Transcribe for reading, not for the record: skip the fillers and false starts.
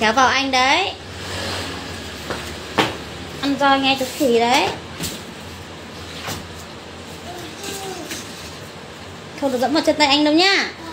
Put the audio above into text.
Kéo vào anh đấy. Ăn roi nghe chút gì đấy. Không được dẫm vào chân tay anh đâu nhá.